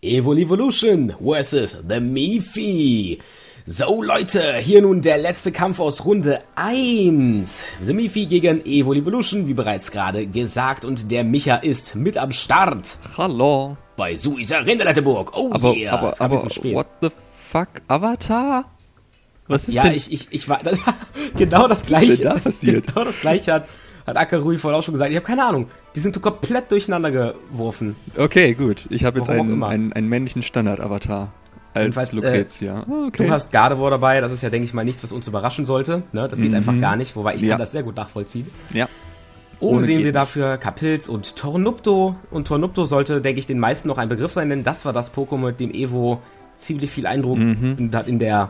Evolution vs. The Miffy. So Leute, hier nun der letzte Kampf aus Runde 1. The Miffy gegen Evolution, wie bereits gerade gesagt. Und der Micha ist mit am Start. Hallo. Bei Suisa Rinderletteburg. Oh yeah, aber ein bisschen spät. What the fuck? Avatar? Was ist ja, denn? ich war genau das Gleiche. Was ist denn da passiert? Genau das Gleiche hat Akarui vorhin auch schon gesagt. Ich habe keine Ahnung. Die sind komplett durcheinander geworfen. Okay, gut. Ich habe jetzt Warum auch immer. einen männlichen Standard-Avatar als Lucrezia. Okay. Du hast Gardevoir dabei. Das ist ja, denke ich mal, nichts, was uns überraschen sollte. Ne? Das geht einfach gar nicht. Wobei ich kann das sehr gut nachvollziehen. Ja. Oben Ohne sehen wir geht dafür Capilz und Tornupto. Und Tornupto sollte, denke ich, den meisten noch ein Begriff sein, denn das war das Pokémon, mit dem Evo ziemlich viel Eindruck hat in der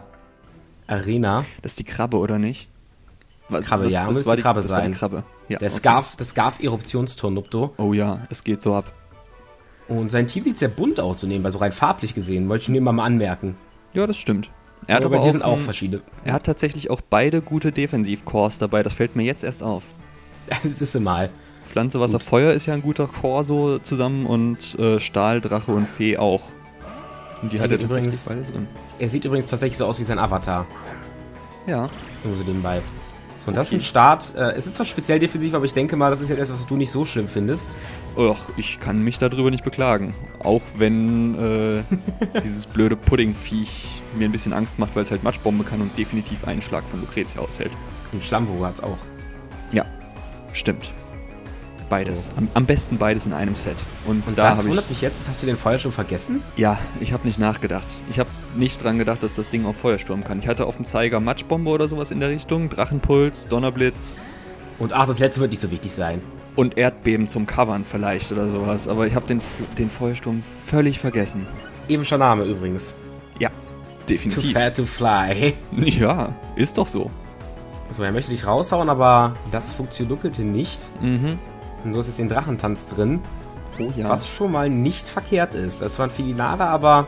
Arena. Das ist die Krabbe, oder nicht? Was, Krabbe, ja, das müsste war die Krabbe das sein. War die Krabbe. Ja, Das okay. Scarf-Eruptionstornupto. Oh ja, es geht so ab. Und sein Team sieht sehr bunt aus, so nebenbei, so rein farblich gesehen. Wollte ich nur immer mal anmerken. Ja, das stimmt. Er hat aber aber die sind auch verschiedene. Er hat tatsächlich auch beide gute Defensiv-Cores dabei. Das fällt mir jetzt erst auf. Das ist mal. Pflanze, Wasser, Feuer ist ja ein guter Core so zusammen und Stahl, Drache und Fee auch. Und die hat er tatsächlich beide drin. Er sieht übrigens tatsächlich so aus wie sein Avatar. Ja. Nur so nebenbei. So, und das ist ein Start. Es ist zwar speziell defensiv, aber ich denke mal, das ist ja etwas, was du nicht so schlimm findest. Och, ich kann mich darüber nicht beklagen. Auch wenn dieses blöde Puddingviech mir ein bisschen Angst macht, weil es halt Matschbombe kann und definitiv einen Schlag von Lucrezia aushält. Und Schlammwoge hat's auch. Ja, stimmt. Beides. So. Am besten beides in einem Set. Und da das habe wundert mich jetzt. Hast du den Feuer schon vergessen? Ja, ich habe nicht nachgedacht. Ich habe nicht dran gedacht, dass das Ding auch Feuersturm kann. Ich hatte auf dem Zeiger Matschbombe oder sowas in der Richtung, Drachenpuls, Donnerblitz. Und das letzte wird nicht so wichtig sein. Und Erdbeben zum Covern vielleicht oder sowas. Aber ich habe den Feuersturm völlig vergessen. Epischer Name übrigens. Ja, definitiv. Too fat to fly. Ja, ist doch so. So, er möchte dich raushauen, aber das funktionierte nicht. Mhm. Und du hast jetzt den Drachentanz drin. Oh ja. Was schon mal nicht verkehrt ist. Das waren Filinare, aber...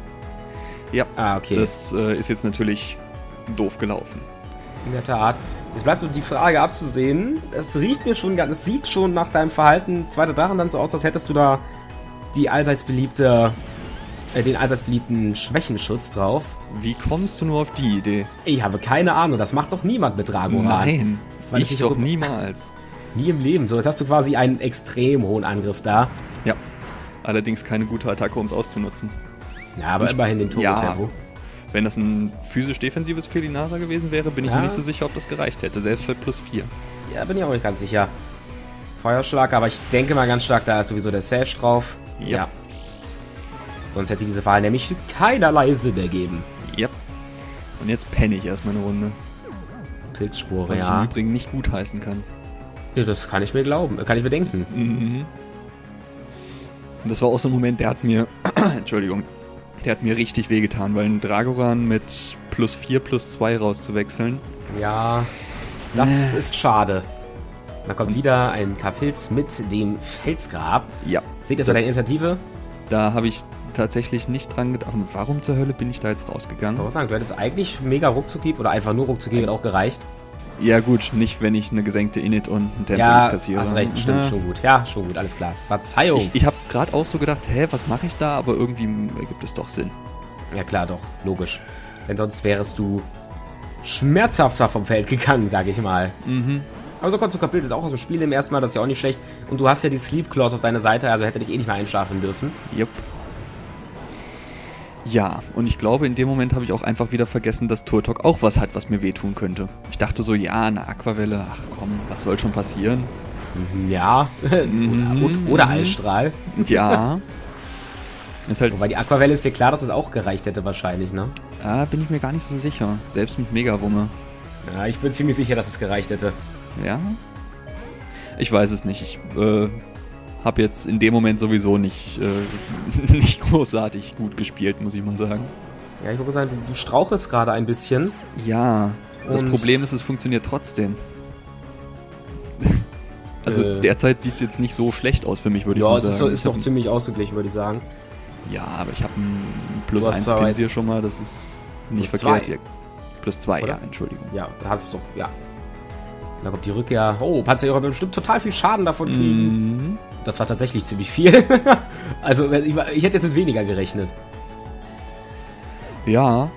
Ja, okay. Das ist jetzt natürlich doof gelaufen. In der Tat. Jetzt bleibt nur die Frage abzusehen. Es riecht mir schon ganz... Es sieht schon nach deinem Verhalten zweiter Drachentanz so aus, als hättest du da den allseits beliebten Schwächenschutz drauf. Wie kommst du nur auf die Idee? Ich habe keine Ahnung. Das macht doch niemand mit Dragoran. Nein, Weil ich doch niemals. Nie im Leben. So, jetzt hast du quasi einen extrem hohen Angriff da. Ja, allerdings keine gute Attacke, um es auszunutzen. Ja, aber immerhin den Turbo-Tempo. Ja, wenn das ein physisch-defensives Felinara gewesen wäre, bin ich mir nicht so sicher, ob das gereicht hätte. Selbst bei +4. Ja, bin ich auch nicht ganz sicher. Feuerschlag, aber ich denke mal ganz stark, da ist sowieso der Sash drauf. Ja. Sonst hätte diese Wahl nämlich keinerlei Sinn ergeben. Ja. Und jetzt penne ich erstmal eine Runde. Pilzspore, Was ich im Übrigen nicht gut heißen kann. Ja, das kann ich mir glauben, kann ich mir denken. Mhm. Und das war auch so ein Moment, der hat mir, Entschuldigung, der hat mir richtig wehgetan, weil ein Dragoran mit +4, +2 rauszuwechseln. Ja, das ist schade. Da kommt wieder ein Capilz mit dem Felsgrab. Ja. Seht ihr so deine Initiative? Da habe ich tatsächlich nicht dran gedacht. Und warum zur Hölle bin ich da jetzt rausgegangen? Ich würde sagen, du hättest eigentlich mega Ruckzuck oder einfach nur Ruckzuck hätte auch gereicht. Ja gut, nicht wenn ich eine gesenkte Init und ein Tempo kassiere. Hast recht, stimmt, schon gut. Ja, schon gut, alles klar. Verzeihung. Ich habe gerade auch so gedacht, was mache ich da? Aber irgendwie ergibt es doch Sinn. Ja klar, doch, logisch. Denn sonst wärest du schmerzhafter vom Feld gegangen, sage ich mal. Mhm. Aber so konntest du Capilz auch aus dem Spiel im ersten Mal, das ist ja auch nicht schlecht. Und du hast ja die Sleep Clause auf deiner Seite, also hätte dich nicht mehr einschlafen dürfen. Jupp. Ja, und ich glaube, in dem Moment habe ich auch einfach wieder vergessen, dass Turtok auch was hat, was mir wehtun könnte. Ich dachte so, ja, eine Aquavelle, ach komm, was soll schon passieren? Ja, oder Eisstrahl. Ja. Ist halt, Wobei die Aquavelle ist dir klar, dass es auch gereicht hätte wahrscheinlich, ne? Bin ich mir gar nicht so sicher. Selbst mit Megawumme. Ja, ich bin ziemlich sicher, dass es gereicht hätte. Ja? Ich weiß es nicht. Ich habe jetzt in dem Moment sowieso nicht großartig gut gespielt, muss ich mal sagen. Ja, ich würde sagen, du strauchelst gerade ein bisschen. Ja, das Und Problem ist, es funktioniert trotzdem. Also derzeit sieht es jetzt nicht so schlecht aus für mich, würde ich mal sagen. Ja, es ist doch ziemlich ausgeglichen, würde ich sagen. Ja, aber ich habe ein +1 Pinsir schon mal, das ist nicht verkehrt. +2, ja, Entschuldigung. Ja, da hast du es doch, ja. Da kommt die Rückkehr. Oh, Panzerjäger wird bestimmt total viel Schaden davon kriegen. Das war tatsächlich ziemlich viel. Also ich hätte jetzt mit weniger gerechnet. Ja.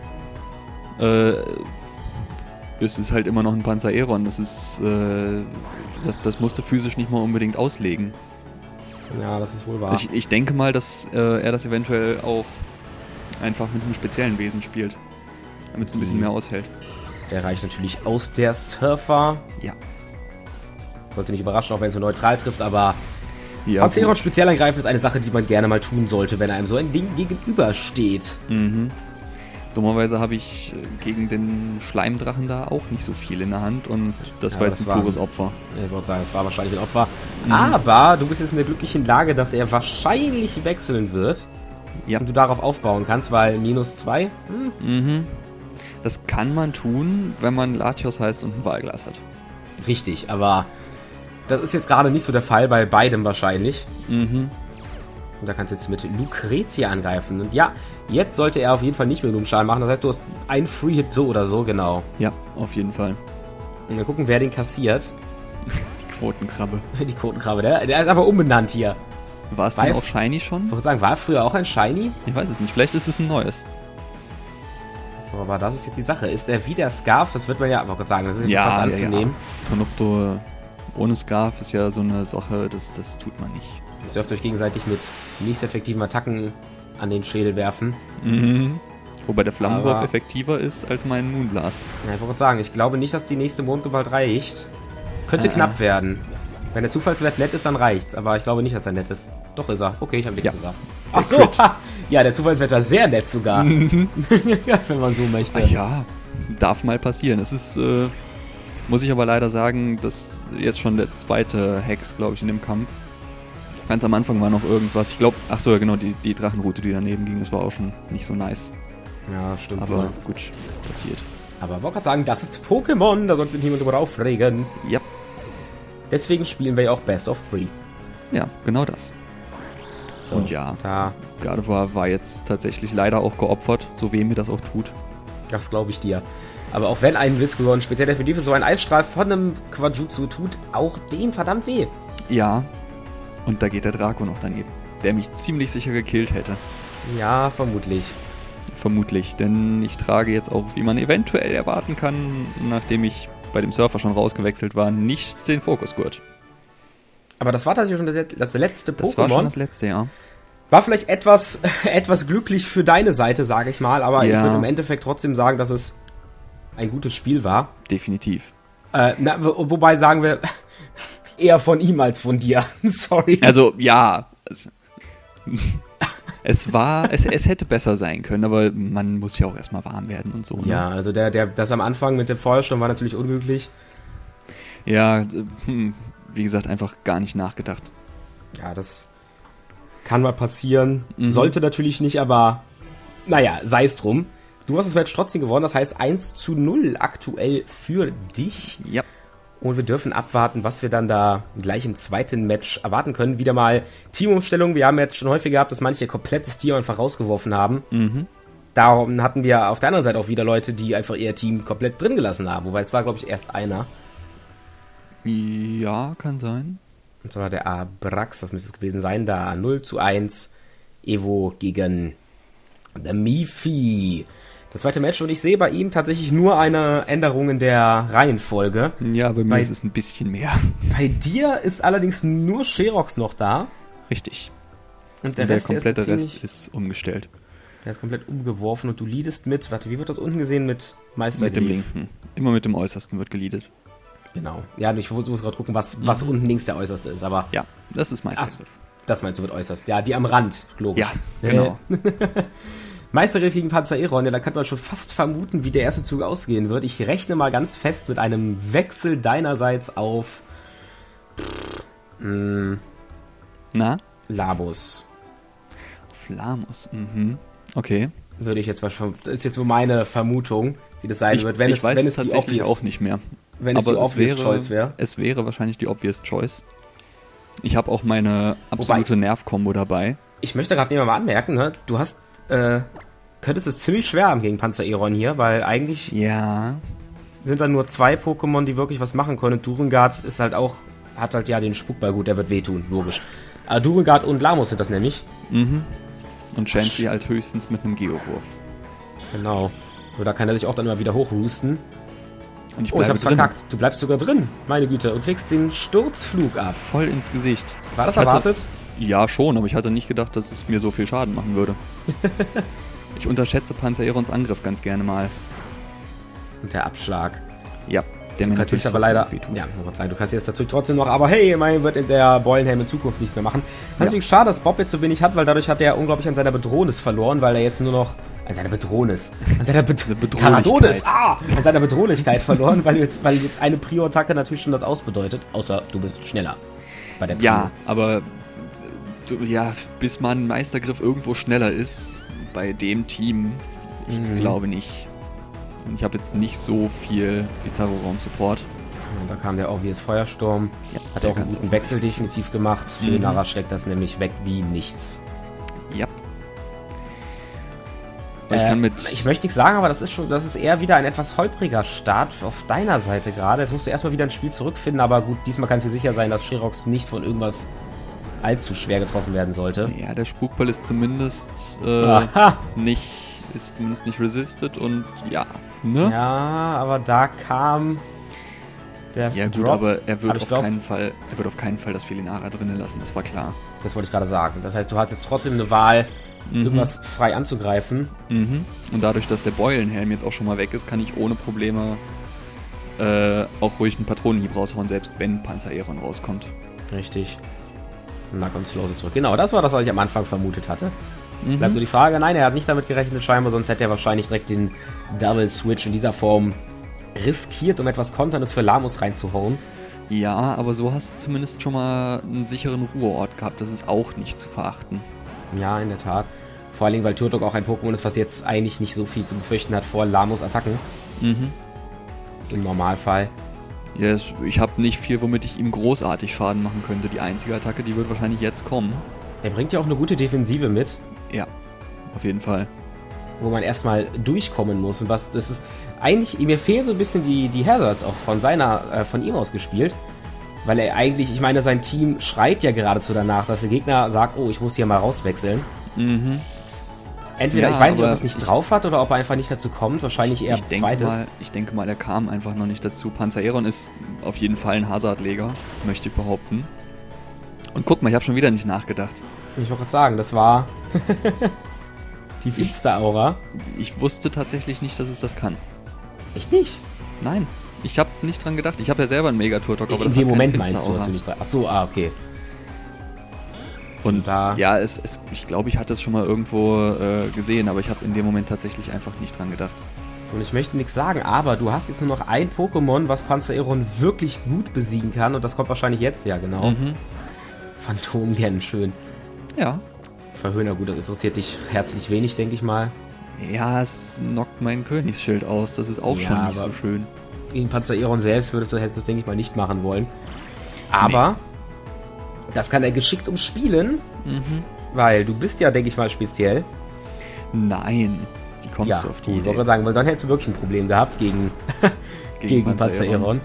Es ist halt immer noch ein Panzer Aeron. Das ist, das musst du physisch nicht mal unbedingt auslegen. Ja, das ist wohl wahr. Ich denke mal, dass er das eventuell auch einfach mit einem speziellen Wesen spielt. Damit es ein bisschen mehr aushält. Der reicht natürlich aus der Surfer. Ja. Sollte nicht überraschen, auch wenn es nur neutral trifft, aber Ja, Panzer Aeron speziell angreifen ist eine Sache, die man gerne mal tun sollte, wenn einem so ein Ding gegenübersteht. Mhm. Dummerweise habe ich gegen den Schleimdrachen da auch nicht so viel in der Hand und das war jetzt ein pures Opfer. Ich würde sagen, es war wahrscheinlich ein Opfer. Aber du bist jetzt in der glücklichen Lage, dass er wahrscheinlich wechseln wird. Ja. Und du darauf aufbauen kannst, weil -2. Mhm. Das kann man tun, wenn man Latios heißt und ein Wahlglas hat. Richtig, aber das ist jetzt gerade nicht so der Fall, bei beidem wahrscheinlich. Mhm. Und da kannst du jetzt mit Lucretia angreifen. Und ja, jetzt sollte er auf jeden Fall nicht mehr genug Schaden machen. Das heißt, du hast einen Free-Hit so oder so, genau. Ja, auf jeden Fall. Und wir gucken, wer den kassiert. Die Quotenkrabbe. Die Quotenkrabbe, der ist aber umbenannt hier. War es denn auch Shiny schon? Ich würde sagen, war er früher auch ein Shiny? Ich weiß es nicht, vielleicht ist es ein neues. So, aber das ist jetzt die Sache. Ist er wieder Scarf? Das wird man ja, aber Gott sagen, das ist ja fast anzunehmen. Ja. Tonopto ohne Scarf ist ja so eine Sache, das tut man nicht. Ihr dürft euch gegenseitig mit nicht effektiven Attacken an den Schädel werfen. Mhm. Wobei der Flammenwurf effektiver ist als mein Moonblast. Ja, ich wollte sagen, ich glaube nicht, dass die nächste Mondgewalt reicht. Könnte knapp werden. Wenn der Zufallswert nett ist, dann reicht's. Aber ich glaube nicht, dass er nett ist. Doch ist er. Okay, ich habe nichts gesagt. Ach so! Ja, der Zufallswert war sehr nett sogar. Wenn man so möchte. Ja, darf mal passieren. Es ist, muss ich aber leider sagen, dass jetzt schon der zweite Hex, glaube ich, in dem Kampf. Ganz am Anfang war noch irgendwas. Ich glaube, ach so, ja genau, die Drachenroute, die daneben ging, das war auch schon nicht so nice. Ja, stimmt. Aber gut, passiert. Aber ich wollte gerade sagen, das ist Pokémon, da sollte sich niemand drüber aufregen. Ja. Deswegen spielen wir ja auch Best of 3. Ja, genau das. So, und ja, da. God of War war jetzt tatsächlich leider auch geopfert, so weh mir das auch tut. Das glaube ich dir. Aber auch wenn ein Viscogon speziell definitiv so ein Eisstrahl von einem Quajutsu tut, auch dem verdammt weh. Ja, und da geht der Draco noch daneben, der mich ziemlich sicher gekillt hätte. Ja, vermutlich. Vermutlich, denn ich trage jetzt auch, wie man eventuell erwarten kann, nachdem ich bei dem Surfer schon rausgewechselt war, nicht den Fokusgurt. Aber das war tatsächlich schon das letzte Pokémon. Das war schon das letzte, ja. War vielleicht etwas glücklich für deine Seite, sage ich mal, aber ich würde im Endeffekt trotzdem sagen, dass es ein gutes Spiel war. Definitiv. Wobei sagen wir eher von ihm als von dir. Sorry. Also, ja. Es hätte besser sein können, aber man muss ja auch erstmal warm werden und so. Ne? Ja, also das am Anfang mit dem Feuersturm war natürlich unglücklich. Ja, wie gesagt, einfach gar nicht nachgedacht. Ja, das kann mal passieren. Sollte natürlich nicht, aber naja, sei es drum. Du hast das Match trotzdem gewonnen, das heißt 1:0 aktuell für dich. Ja. Und wir dürfen abwarten, was wir dann da gleich im zweiten Match erwarten können. Wieder mal Teamumstellung. Wir haben jetzt schon häufig gehabt, dass manche ihr komplettes Team einfach rausgeworfen haben. Mhm. Darum hatten wir auf der anderen Seite auch wieder Leute, die einfach ihr Team komplett drin gelassen haben. Wobei es war, glaube ich, erst einer. Ja, kann sein. Und zwar der Abrax, das müsste es gewesen sein. Da 0:1 Evo gegen der Mifi. Das zweite Match und ich sehe bei ihm tatsächlich nur eine Änderung in der Reihenfolge. Ja, bei mir ist es ein bisschen mehr. Bei dir ist allerdings nur Sherox noch da. Richtig. Und der komplette Rest ist umgestellt. Der ist komplett umgeworfen und du leadest mit, warte, wie wird das unten gesehen? Mit Meister Mit dem linken. Immer mit dem Äußersten wird geleadet. Genau. Ja, ich muss gerade gucken, was unten links der Äußerste ist, aber... Ja, das ist Meistergriff. Das meinst du mit äußerst. Ja, die am Rand, logisch. Ja, genau. Meistergriff gegen Panzer Aeron, ja, da kann man schon fast vermuten, wie der erste Zug ausgehen wird. Ich rechne mal ganz fest mit einem Wechsel deinerseits auf Na? Labus. Auf Lamus, okay. Würde ich jetzt mal schon, das ist jetzt so meine Vermutung, die das sein wird, wenn es tatsächlich die auch nicht mehr. Wenn es die obvious Choice wäre. Es wäre wahrscheinlich die obvious Choice. Ich habe auch meine absolute Nerv-Kombo dabei. Ich möchte gerade mal anmerken, ne? Du hast könntest es ziemlich schwer haben gegen Panzer Aeron hier, weil eigentlich sind da nur 2 Pokémon, die wirklich was machen können. Und Durengard ist halt auch, hat halt ja den Spuckball, gut, der wird wehtun, logisch. Durengard und Lamos sind das nämlich. Mhm. Und Chansey halt höchstens mit einem Geowurf. Genau. So, da kann er sich auch dann immer wieder hochroosten. Und ich Ich hab's verkackt. Du bleibst sogar drin. Meine Güte. Und kriegst den Sturzflug ab. Voll ins Gesicht. War das erwartet? Ja, schon, aber ich hatte nicht gedacht, dass es mir so viel Schaden machen würde. Ich unterschätze Panzererons Angriff ganz gerne mal. Und der Abschlag. Ja, der mir natürlich aber leider. wehtut. Ja, muss man sagen, du kannst jetzt natürlich trotzdem noch, aber hey, immerhin wird in der Beulenhelm in Zukunft nichts mehr machen. Das ist natürlich schade, dass Bob jetzt so wenig hat, weil dadurch hat er unglaublich an seiner Bedrohnis verloren, weil er jetzt nur noch. An seiner Bedrohnis. An seiner Bedrohlichkeit. An seiner Bedrohlichkeit verloren, weil jetzt eine Prio-Attacke natürlich schon das ausbedeutet. Außer du bist schneller. Bei der Prio. Ja, aber bis man Meistergriff irgendwo schneller ist, bei dem Team, ich glaube nicht. Und ich habe jetzt nicht so viel Bizarro-Raum-Support. Und da kam der Obvious Feuersturm. Ja, hat auch einen guten Wechsel definitiv gemacht. Für den Nara steckt das nämlich weg wie nichts. Ja. Ich möchte nicht sagen, aber das ist eher wieder ein etwas holpriger Start auf deiner Seite gerade. Jetzt musst du erstmal wieder ins Spiel zurückfinden, aber gut, diesmal kannst du dir sicher sein, dass Sherox nicht von irgendwas allzu schwer getroffen werden sollte. Ja, der Spukball ist zumindest nicht resisted und ja, ne? Ja, aber da kam der Ja gut, Drop. aber er wird auf keinen Fall das Felinara drinnen lassen, das war klar. Das wollte ich gerade sagen. Das heißt, du hast jetzt trotzdem eine Wahl, irgendwas frei anzugreifen. Mhm. Und dadurch, dass der Beulenhelm jetzt auch schon mal weg ist, kann ich ohne Probleme auch ruhig einen Patronenhieb raushauen, selbst wenn Panzererron rauskommt. Richtig. Und dann kommt Slowse zurück. Genau, das war das, was ich am Anfang vermutet hatte. Bleibt nur die Frage, nein, er hat nicht damit gerechnet scheinbar, sonst hätte er wahrscheinlich direkt den Double Switch in dieser Form riskiert, um etwas Konterndes für Lamos reinzuhauen. Ja, aber so hast du zumindest schon mal einen sicheren Ruheort gehabt, das ist auch nicht zu verachten. Ja, in der Tat. Vor allem, weil Turtok auch ein Pokémon ist, was jetzt eigentlich nicht so viel zu befürchten hat vor Lamos Attacken. Im Normalfall. Ja, ich habe nicht viel, womit ich ihm großartig Schaden machen könnte. Die einzige Attacke, die wird wahrscheinlich jetzt kommen. Er bringt ja auch eine gute Defensive mit. Ja, auf jeden Fall. Wo man erstmal durchkommen muss. Und das ist eigentlich, mir fehlen so ein bisschen die Hazards auch von ihm aus gespielt. Weil er eigentlich, ich meine, sein Team schreit ja geradezu danach, dass der Gegner sagt, oh, ich muss hier mal rauswechseln. Entweder, Ja, ich weiß nicht, ob er aber es nicht drauf hat oder ob er einfach nicht dazu kommt. Wahrscheinlich eher zweites. Ich denke mal, er kam einfach noch nicht dazu. Panzererron ist auf jeden Fall ein Hazardleger, möchte ich behaupten. Und guck mal, ich habe schon wieder nicht nachgedacht. Ich wollte gerade sagen, das war die Finster-Aura. Ich wusste tatsächlich nicht, dass es das kann. Echt nicht? Nein, ich habe nicht dran gedacht. Ich habe ja selber einen Megaturtok, aber In das dem hat Moment keine meinst du, Finster-Aura. dass du nicht dran... Achso, okay. Und da... ja, ich glaube, ich hatte es schon mal irgendwo gesehen, aber ich habe in dem Moment tatsächlich einfach nicht dran gedacht. So, und ich möchte nichts sagen, aber du hast jetzt nur noch ein Pokémon, was Panzererron wirklich gut besiegen kann. Und das kommt wahrscheinlich jetzt, ja genau. Phantomgen, schön. Ja. Verhöhner, gut, das interessiert dich herzlich wenig, denke ich mal. Ja, es knockt mein Königsschild aus. Das ist auch Ja, schon nicht aber so schön. Gegen Panzererron selbst hättest du das, denke ich mal, nicht machen wollen. Aber das kann er geschickt umspielen, weil du bist ja, denke ich mal, speziell. Nein. Wie kommst du auf die Ich Idee? wollte sagen, weil dann hättest du wirklich ein Problem gehabt gegen Panzererron.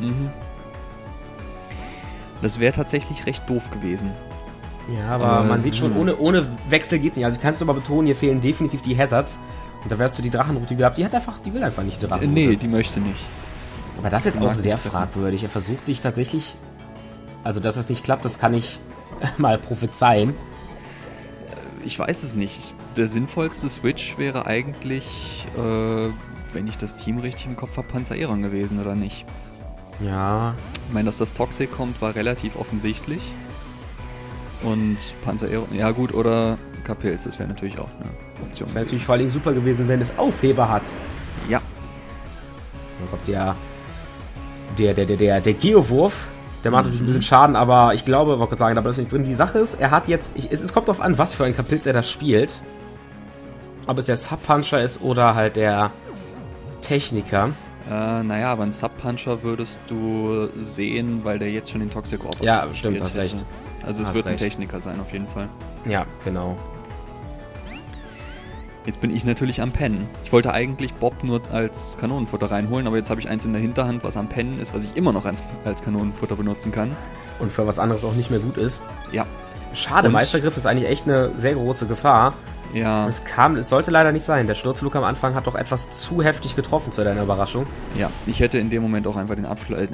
Das wäre tatsächlich recht doof gewesen. Ja, aber man sieht schon, ohne Wechsel geht's nicht. Also kannst du aber betonen, hier fehlen definitiv die Hazards. Und da wärst du die Drachenroute gehabt. Die will einfach nicht die Drachenroute. Nee, die möchte nicht. Aber das ist jetzt Die auch mag sehr nicht treffen. fragwürdig. Er versucht dich tatsächlich... Also, dass das nicht klappt, das kann ich mal prophezeien. Ich weiß es nicht. Der sinnvollste Switch wäre eigentlich, wenn ich das Team richtig im Kopf habe, Panzererron gewesen, oder nicht? Ja. Ich meine, dass das Toxic kommt, war relativ offensichtlich. Und Panzererron, ja gut, oder Kapils, das wäre natürlich auch eine Option. Das wäre natürlich vor allem super gewesen, wenn es Aufheber hat. Ja. Dann kommt der Geowurf. Der macht natürlich ein bisschen Schaden, aber ich glaube, ich wollte gerade sagen, da bleibt nicht drin. Die Sache ist, er hat jetzt, es kommt darauf an, was für ein Kapils er das spielt. Ob es der Sub-Puncher ist oder halt der Techniker. Naja, aber einen Sub-Puncher würdest du sehen, weil der jetzt schon den Toxic Orb Ja, stimmt, hast recht. Also es Hast wird ein recht. Techniker sein, auf jeden Fall. Ja, genau. Jetzt bin ich natürlich am Pennen. Ich wollte eigentlich Bob nur als Kanonenfutter reinholen, aber jetzt habe ich eins in der Hinterhand, was am Pennen ist, was ich immer noch als Kanonenfutter benutzen kann. Und für was anderes auch nicht mehr gut ist. Ja. Schade, Und- Meistergriff ist eigentlich echt eine sehr große Gefahr. Ja, Es sollte leider nicht sein. Der Sturzflug am Anfang hat doch etwas zu heftig getroffen zu deiner Überraschung. ja. Ich hätte in dem Moment auch einfach den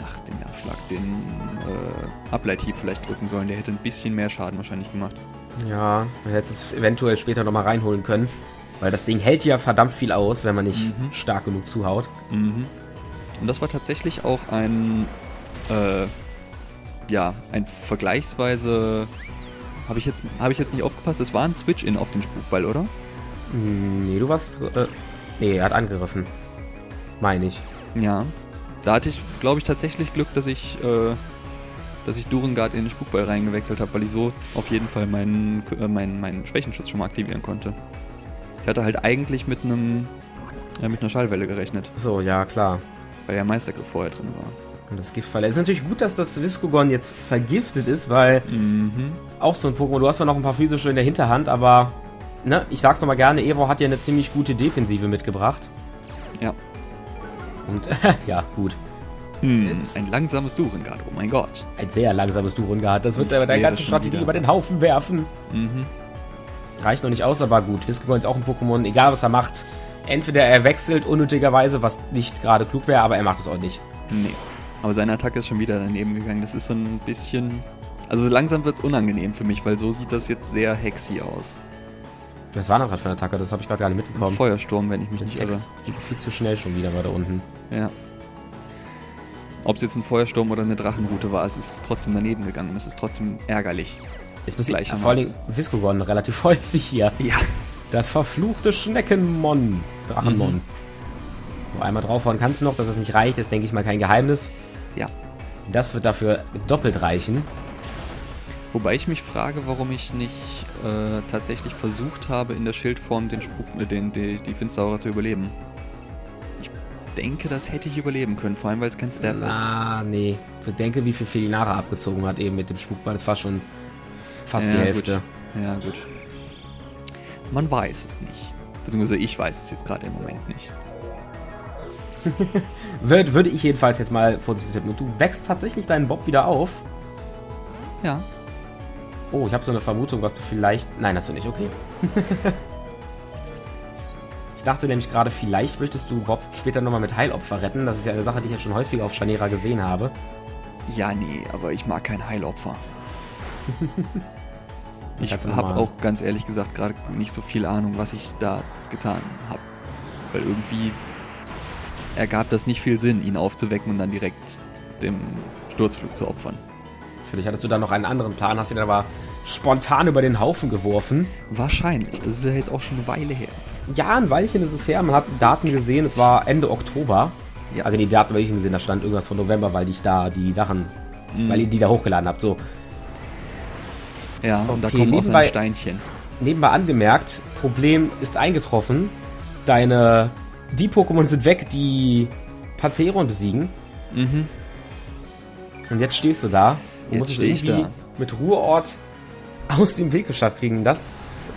Ableithieb vielleicht drücken sollen. Der hätte ein bisschen mehr Schaden wahrscheinlich gemacht. Ja, man hätte es eventuell später nochmal reinholen können. Weil das Ding hält ja verdammt viel aus, wenn man nicht stark genug zuhaut. Mhm. Und das war tatsächlich auch ein vergleichsweise. Habe ich jetzt nicht aufgepasst? Es war ein Switch-In auf den Spukball, oder? Nee, du warst... nee, er hat angegriffen. Meine ich. Ja. Da hatte ich, glaube ich, tatsächlich Glück, dass ich Durengard in den Spukball reingewechselt habe, weil ich so auf jeden Fall meinen Schwächenschutz schon mal aktivieren konnte. Ich hatte halt eigentlich mit einer Schallwelle gerechnet, So, ja, klar. weil der Meistergriff vorher drin war. Und das Giftfall. Es ist natürlich gut, dass das Viscogon jetzt vergiftet ist, weil auch so ein Pokémon, du hast zwar noch ein paar physische in der Hinterhand, aber, ne, ich sag's nochmal gerne, Evo hat ja eine ziemlich gute Defensive mitgebracht. Ja. Und, ja, gut. Ein langsames Durengard, oh mein Gott. Ein sehr langsames Durengard. Das wird Ich deine wäre ganze schon Strategie wieder- über den Haufen werfen. Mhm. Reicht noch nicht aus, aber gut. Viscogon ist auch ein Pokémon, egal was er macht. Entweder er wechselt unnötigerweise, was nicht gerade klug wäre, aber er macht es auch nicht. Nee. Aber seine Attacke ist schon wieder daneben gegangen. Das ist so ein bisschen... Also langsam wird's unangenehm für mich, weil so sieht das jetzt sehr hexy aus. Was war noch gerade für eine Attacke? Das habe ich gerade gar nicht Ein mitbekommen. Feuersturm, wenn ich mich Der nicht irre. Text geht viel zu schnell schon wieder weiter unten. Ja. Ob es jetzt ein Feuersturm oder eine Drachenrute war, es ist trotzdem daneben gegangen und es ist trotzdem ärgerlich. Jetzt muss ich Gleichermaßen. vor allem Viscogon relativ häufig hier. Ja. Das verfluchte Schneckenmon. Drachenmon. Noch einmal draufhauen kannst du noch, dass das nicht reicht, ist, denke ich mal, kein Geheimnis. Ja. Das wird dafür doppelt reichen. Wobei ich mich frage, warum ich nicht tatsächlich versucht habe, in der Schildform die Finsteraura zu überleben. Ich denke, das hätte ich überleben können, vor allem weil es kein Stab ist. Ah, nee. Ich denke, wie viel Felinara abgezogen hat eben mit dem Spukball. Das war schon fast die Hälfte. Gut. Ja, gut. Man weiß es nicht. Beziehungsweise ich weiß es jetzt gerade im Moment nicht. Würde ich jedenfalls jetzt mal vorsichtig tippen. Und du wächst tatsächlich deinen Bob wieder auf. Ja. Oh, ich habe so eine Vermutung, was du vielleicht... Nein, hast du nicht, okay. Ich dachte nämlich gerade, vielleicht möchtest du Bob später nochmal mit Heilopfer retten. Das ist ja eine Sache, die ich jetzt schon häufiger auf Scharnera gesehen habe. Ja, nee, aber ich mag kein Heilopfer. Ich Kannst du habe noch mal- auch ganz ehrlich gesagt gerade nicht so viel Ahnung, was ich da getan habe. Weil irgendwie ergab das nicht viel Sinn, ihn aufzuwecken und dann direkt dem Sturzflug zu opfern. Vielleicht hattest du da noch einen anderen Plan, hast ihn aber spontan über den Haufen geworfen. Wahrscheinlich. Das ist ja jetzt auch schon eine Weile her. Ja, ein Weilchen ist es her. Man hat so Daten ein gesehen, es bisschen. war Ende Oktober. Ja. Also die Daten habe ich gesehen, da stand irgendwas von November, weil ich da die Sachen, weil ihr die da hochgeladen habt. So, Ja, und da Okay, kommen auch seine nebenbei- Steinchen. nebenbei angemerkt, Problem ist eingetroffen. Die Pokémon sind weg, die Paceron besiegen. Mhm. Und jetzt stehst du da und Jetzt musst es steh ich irgendwie da. mit Ruheort aus dem Weg geschafft kriegen. Das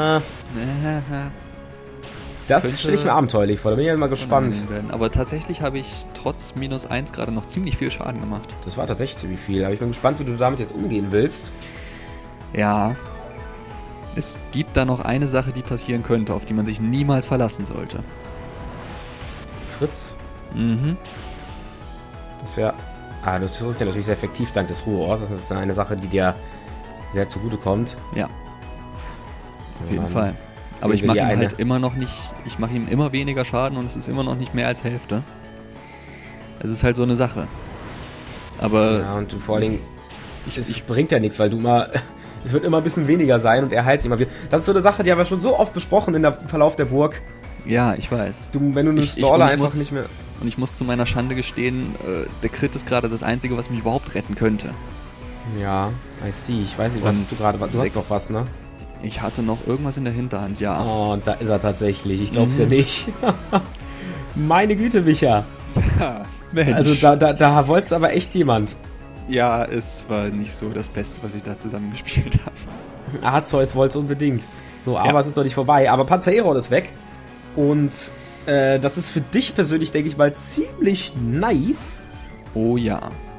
stelle ich mir abenteuerlich vor. Da bin ich ja mal gespannt. Aber tatsächlich habe ich trotz -1 gerade noch ziemlich viel Schaden gemacht. Das war tatsächlich ziemlich viel. Aber ich bin gespannt, wie du damit jetzt umgehen willst. Ja. Es gibt da noch eine Sache, die passieren könnte, auf die man sich niemals verlassen sollte. Fritz, Mhm. das wäre... das ist ja natürlich sehr effektiv dank des Ruheorts. Das ist dann eine Sache, die dir sehr zugute kommt. Ja, auf jeden Dann Fall. Aber sehen ich wir mache hier ihm eine- halt immer noch nicht, ich mache ihm immer weniger Schaden und es ist immer noch nicht mehr als Hälfte. Es ist halt so eine Sache. Aber Ja, und du vor allen Dingen... ich, Es bringt ja nichts, weil du immer... Es wird immer ein bisschen weniger sein und er heilt sich immer wieder. Das ist so eine Sache, die haben wir schon so oft besprochen im Verlauf der Burg. ja, ich weiß. Wenn du einen Ich- Staller ich einfach muss- nicht mehr... Und ich muss zu meiner Schande gestehen, der Crit ist gerade das Einzige, was mich überhaupt retten könnte. Ja, I see. Ich weiß nicht, was Und hast du gerade? Du hast 6. noch was, ne? Ich hatte noch irgendwas in der Hinterhand, ja. Oh, und da ist er tatsächlich. Ich glaub's ja nicht. Meine Güte, Micha. Mensch. Also da wollt's aber echt jemand. Ja, es war nicht so das Beste, was ich da zusammengespielt habe. Arceus wollt's unbedingt. So, aber Ja. es ist doch nicht vorbei. Aber Paceron ist weg. Und das ist für dich persönlich, denke ich mal, ziemlich nice. Oh ja.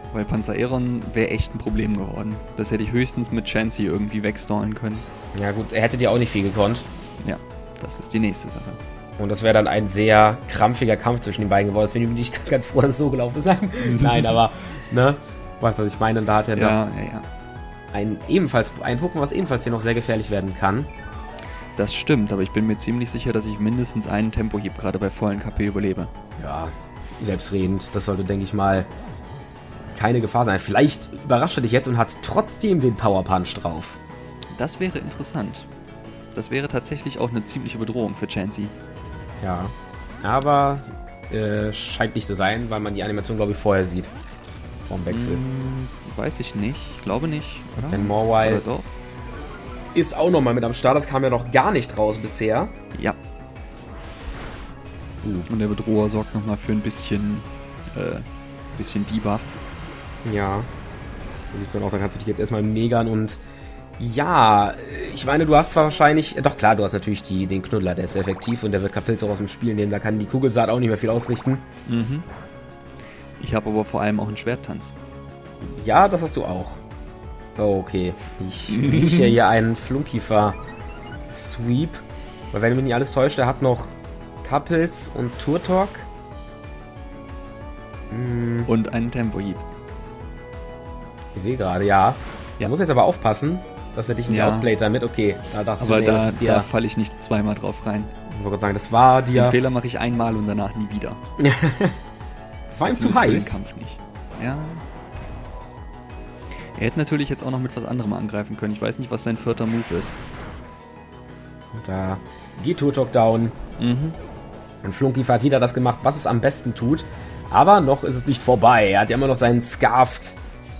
Weil Panzereron wäre echt ein Problem geworden. Das hätte ich höchstens mit Chansey irgendwie wegstallen können. Ja gut, er hätte dir auch nicht viel gekonnt. Ja, das ist die nächste Sache. Und das wäre dann ein sehr krampfiger Kampf zwischen den beiden geworden. Deswegen bin ich nicht ganz froh, dass es so gelaufen ist. Nein, aber, ne? Weißt du, was ich meine? Da hat er noch ein Pokémon, was ebenfalls hier noch sehr gefährlich werden kann. Das stimmt, aber ich bin mir ziemlich sicher, dass ich mindestens einen Tempohieb gerade bei vollen KP überlebe. Ja, selbstredend. Das sollte, denke ich mal, keine Gefahr sein. Vielleicht überrascht er dich jetzt und hat trotzdem den Power Punch drauf. Das wäre interessant. Das wäre tatsächlich auch eine ziemliche Bedrohung für Chansey. Ja, aber scheint nicht zu sein, weil man die Animation, glaube ich, vorher sieht. Vorm Wechsel. Weiß ich nicht. Ich glaube nicht, oder? Denn Mawile oder doch? ist auch nochmal mit am Start. Das kam ja noch gar nicht raus bisher. Ja. Und der Bedroher sorgt nochmal für ein bisschen Debuff. Ja. Da sieht man auch, dann kannst du dich jetzt erstmal negern und ja, ich meine, du hast wahrscheinlich, doch klar, du hast natürlich den Knuddler, der ist sehr effektiv und der wird Kapilz auch aus dem Spiel nehmen, da kann die Kugelsaat auch nicht mehr viel ausrichten. Mhm. Ich habe aber vor allem auch einen Schwerttanz. Ja, das hast du auch. Oh, okay. Ich rieche hier einen Flunkiefer-Sweep, weil wenn mich nicht alles täuscht, er hat noch Kapilz und Turtok. Und einen Tempohieb. Ich sehe gerade, ja. Er muss jetzt aber aufpassen, dass er dich nicht outplayt damit. Okay, da darfst aber du da falle ich nicht zweimal drauf rein. Ich wollte gerade sagen, das war dir... Den Fehler mache ich einmal und danach nie wieder. Das war ihm zu heiß. Für den Kampf nicht. Ja. Er hätte natürlich jetzt auch noch mit was anderem angreifen können. Ich weiß nicht, was sein 4. Move ist. Und da geht Turtok down. Und Flunkiefer hat wieder das gemacht, was es am besten tut. Aber noch ist es nicht vorbei. Er hat ja immer noch seinen Scarfed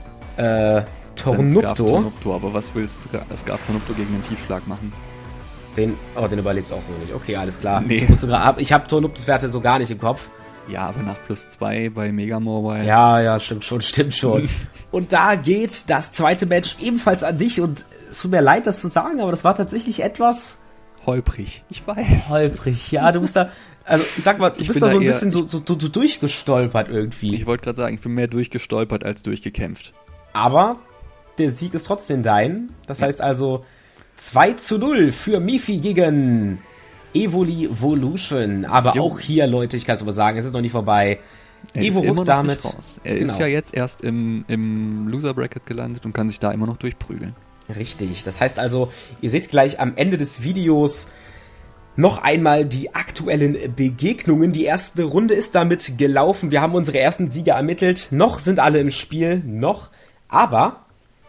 Tornupto. Aber was will Scarf Tornupto gegen den Tiefschlag machen? Den überlebt es auch so nicht. Okay, alles klar. Nee. Ich habe Tornuptos Werte so gar nicht im Kopf. Ja, aber nach +2 bei Mega Mawile. Ja, stimmt schon. Und da geht das zweite Match ebenfalls an dich. Und es tut mir leid, das zu sagen, aber das war tatsächlich etwas... holprig, ich weiß. Holprig, ja, du bist da... Also, ich sag mal, du bist da so ein bisschen so durchgestolpert irgendwie. Ich wollte gerade sagen, ich bin mehr durchgestolpert als durchgekämpft. Aber der Sieg ist trotzdem dein. Das heißt also 2:0 für Mifi gegen Evolution. Aber auch hier, Leute, ich kann es aber sagen, es ist noch nicht vorbei. Evo rückt damit raus. Er ist ja jetzt erst im Loser Bracket gelandet und kann sich da immer noch durchprügeln. Richtig. Das heißt also, ihr seht gleich am Ende des Videos noch einmal die aktuellen Begegnungen. Die erste Runde ist damit gelaufen. Wir haben unsere ersten Sieger ermittelt. Noch sind alle im Spiel. Aber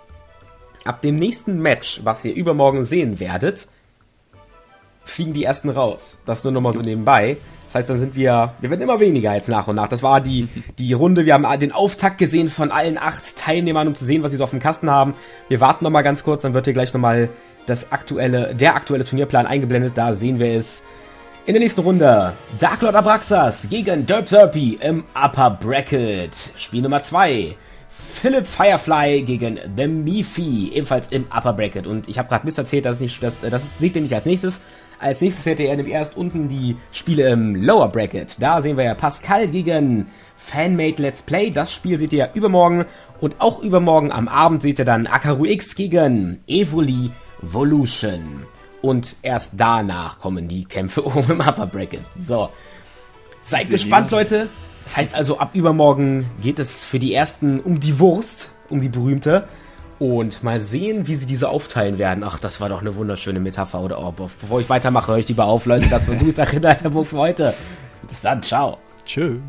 ab dem nächsten Match, was ihr übermorgen sehen werdet, fliegen die ersten raus. Das nur nochmal so nebenbei. Das heißt, dann sind wir werden immer weniger jetzt nach und nach. Das war die Runde. Wir haben den Auftakt gesehen von allen 8 Teilnehmern, um zu sehen, was sie so auf dem Kasten haben. Wir warten nochmal ganz kurz, dann wird hier gleich nochmal der aktuelle Turnierplan eingeblendet. Da sehen wir es. In der nächsten Runde Dark Lord Abraxas gegen Derpy im Upper Bracket. Spiel Nummer 2. Philip Firefly gegen The Mifi, ebenfalls im Upper Bracket. Und ich habe gerade misserzählt, das seht ihr nicht als nächstes. Als nächstes hätte er nämlich erst unten die Spiele im Lower Bracket. Da sehen wir ja Pascal gegen Fanmade Let's Play. Das Spiel seht ihr ja übermorgen. Und auch übermorgen am Abend seht ihr dann Akaru X gegen Evolution. Und erst danach kommen die Kämpfe oben im Upper Bracket. So, seid gespannt, Leute. Das heißt also, ab übermorgen geht es für die ersten um die Wurst, um die berühmte. Und mal sehen, wie sie diese aufteilen werden. Ach, das war doch eine wunderschöne Metapher, oder? Oh, bevor ich weitermache, höre ich lieber auf, Leute. Das war Suicide Ritterburg für heute. Bis dann, ciao. Tschö.